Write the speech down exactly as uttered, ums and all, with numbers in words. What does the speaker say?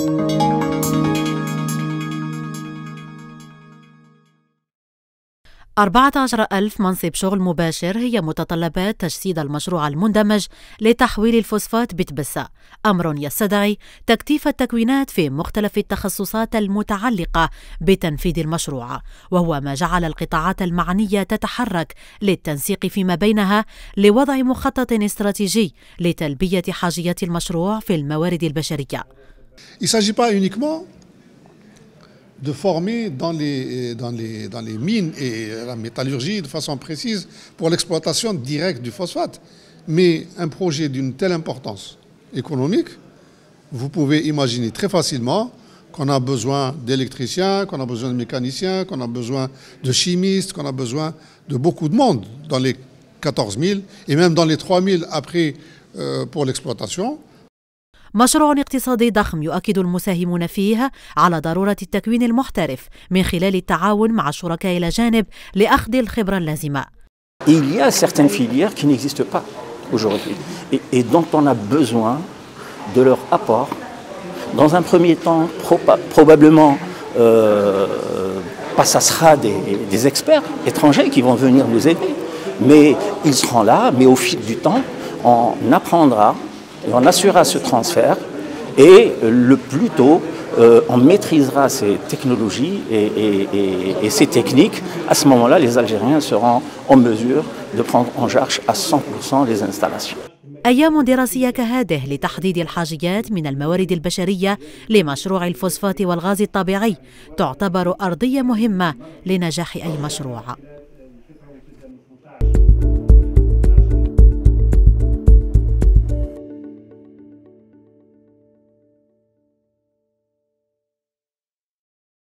أربعة عشر ألف منصب شغل مباشر هي متطلبات تجسيد المشروع المندمج لتحويل الفوسفات بتبسة، أمر يستدعي تكثيف التكوينات في مختلف التخصصات المتعلقة بتنفيذ المشروع، وهو ما جعل القطاعات المعنية تتحرك للتنسيق فيما بينها لوضع مخطط استراتيجي لتلبية حاجيات المشروع في الموارد البشرية. Il s'agit pas uniquement de former dans les, dans, les, dans les mines et la métallurgie de façon précise pour l'exploitation directe du phosphate. Mais un projet d'une telle importance économique, vous pouvez imaginer très facilement qu'on a besoin d'électriciens, qu'on a besoin de mécaniciens, qu'on a besoin de chimistes, qu'on a besoin de beaucoup de monde dans les quatorze mille et même dans les trois mille après euh, pour l'exploitation. مشروع اقتصادي ضخم يؤكد المساهمون فيه على ضرورة التكوين المحترف من خلال التعاون مع الشركاء إلى جانب لأخذ الخبرة اللازمة. Il y a certaines filières qui n'existent pas aujourd'hui et, et dont on a besoin de leur apport. Dans un premier temps, proba probablement, euh, pas, ça sera des, des experts étrangers qui vont venir nous aider, mais ils seront là, mais au fil du temps, on apprendra. Et on assurera ce transfert et le plus tôt euh, on maîtrisera ces technologies et, et, et, et ces techniques. À ce moment-là, les Algériens seront en mesure de prendre en charge à cent pour cent les installations. أيام دراسية كهذه لتحديد الحاجيات من الموارد البشرية لمشروع الفوسفات والغاز الطبيعي تعتبر أرضية مهمة لنجاح أي مشروع.